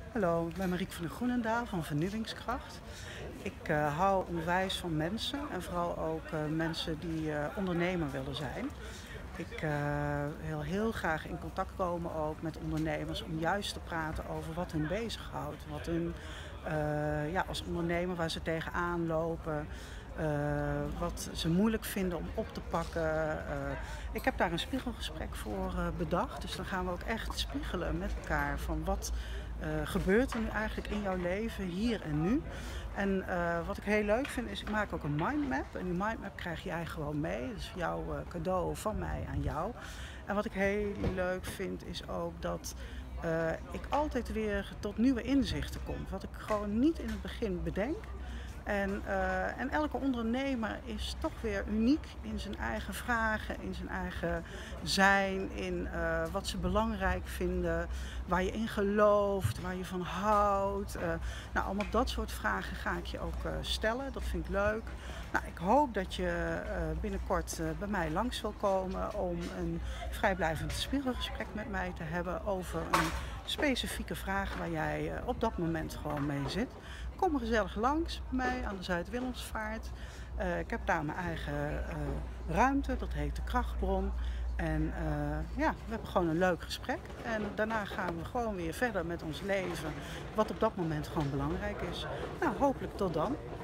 Hallo, ik ben Marieke van der Groenendaal van Vernieuwingskracht. Ik hou onwijs van mensen en vooral ook mensen die ondernemer willen zijn. Ik wil heel graag in contact komen ook met ondernemers om juist te praten over wat hun bezighoudt. Wat hun ja, als ondernemer waar ze tegenaan lopen, wat ze moeilijk vinden om op te pakken. Ik heb daar een spiegelgesprek voor bedacht. Dus dan gaan we ook echt spiegelen met elkaar van wat gebeurt er nu eigenlijk in jouw leven, hier en nu. En wat ik heel leuk vind is, ik maak ook een mindmap. En die mindmap krijg jij gewoon mee. Dus jouw cadeau van mij aan jou. En wat ik heel leuk vind is ook dat ik altijd weer tot nieuwe inzichten kom. Wat ik gewoon niet in het begin bedenk. En elke ondernemer is toch weer uniek in zijn eigen vragen, in zijn eigen zijn, in wat ze belangrijk vinden, waar je in gelooft, waar je van houdt. Nou, allemaal dat soort vragen ga ik je ook stellen. Dat vind ik leuk. Nou, ik hoop dat je binnenkort bij mij langs wil komen om een vrijblijvend spiegelgesprek met mij te hebben over een specifieke vraag waar jij op dat moment gewoon mee zit. Kom gezellig langs bij mij aan de Zuid-Willemsvaart. Ik heb daar mijn eigen ruimte, dat heet de Krachtbron. En ja, we hebben gewoon een leuk gesprek. En daarna gaan we gewoon weer verder met ons leven, wat op dat moment gewoon belangrijk is. Nou, hopelijk tot dan.